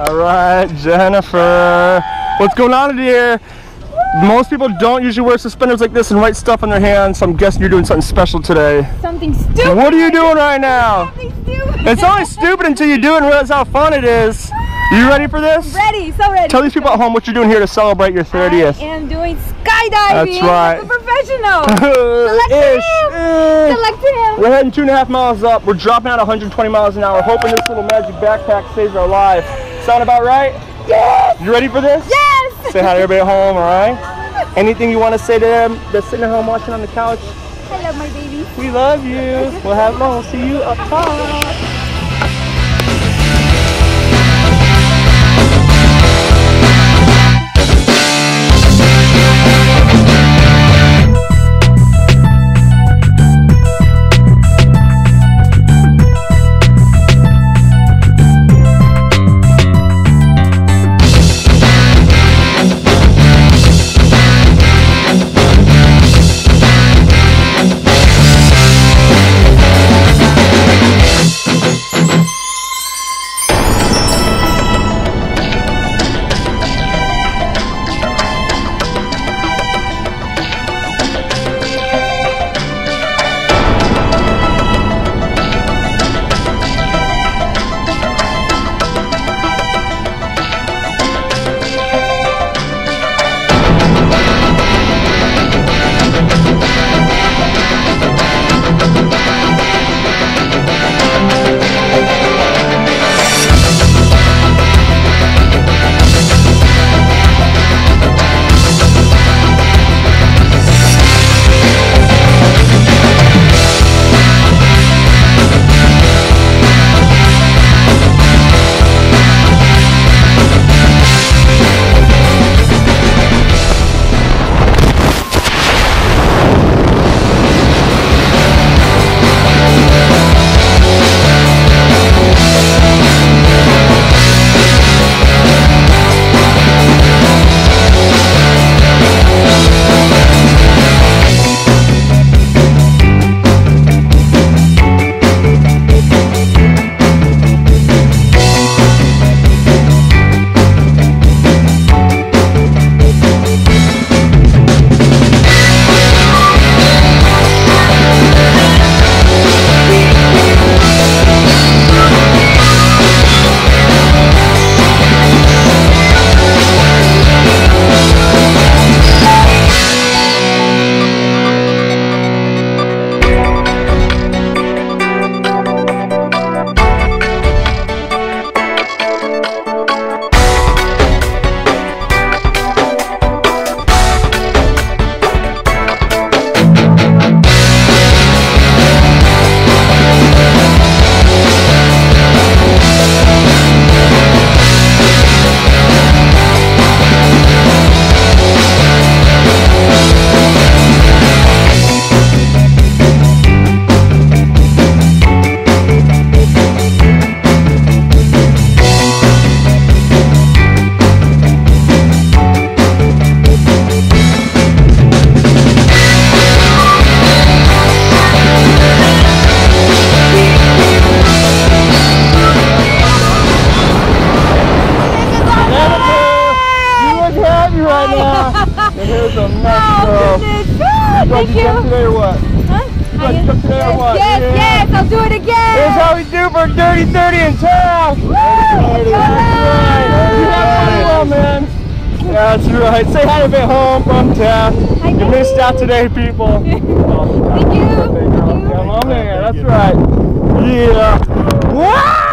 All right, Jennifer. What's going on here? Most people don't usually wear suspenders like this and write stuff on their hands, so I'm guessing you're doing something special today. Something stupid. What are you doing right now? Something stupid. It's only stupid until you do it and realize how fun it is. You ready for this? Ready, so ready. Tell these people at home what you're doing here to celebrate your 30th. I am doing skydiving. That's right. I'm a professional. Select him. We're heading 2.5 miles up. We're dropping out 120 miles an hour, hoping this little magic backpack saves our life. Sound about right? Yes. You ready for this? Yes. Say hi to everybody at home, all right? Anything you want to say to them that's sitting at home watching on the couch? I love my baby. We love you. We'll have fun. We'll see you up top. Here's a mess, girl. Thank you. Jump today or what? Huh? You guys jump today or what? Yes, I'll do it again. Here's how we do for Dirty 30 and Taft. That's right. You have fun, man. That's right. Say hi to me at home from Taft. You missed out today, people. Thank you. Come on, man. That's right. Yeah. Wow!